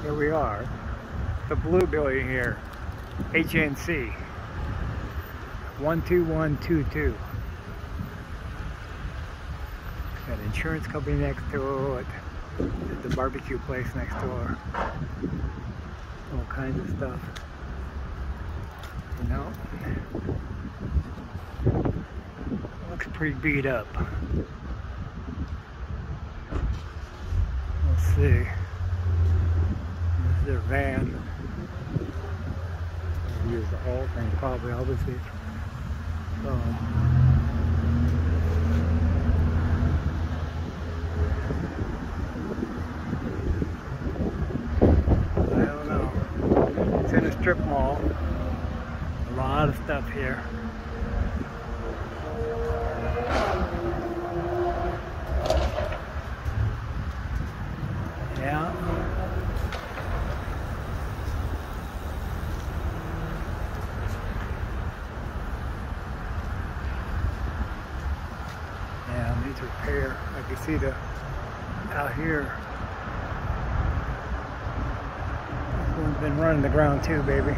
Here we are, the blue building here, HNC 12122. Got an insurance company next to it, the barbecue place next door, all kinds of stuff, you know. Looks pretty beat up. Let's see. This is their van. Use the whole thing probably, obviously. So, I don't know. It's in a strip mall. A lot of stuff here. Yeah. Yeah, needs repair. I can see the out here. This one's been running the ground too, baby.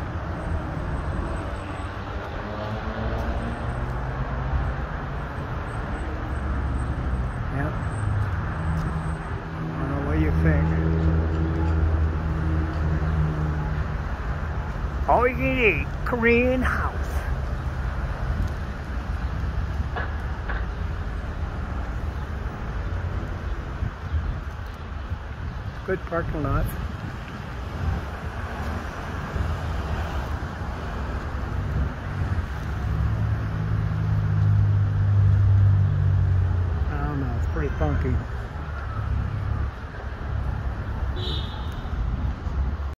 Yeah. I don't know what you think. All you can eat, Korean house. Good parking lot. I don't know, it's pretty funky.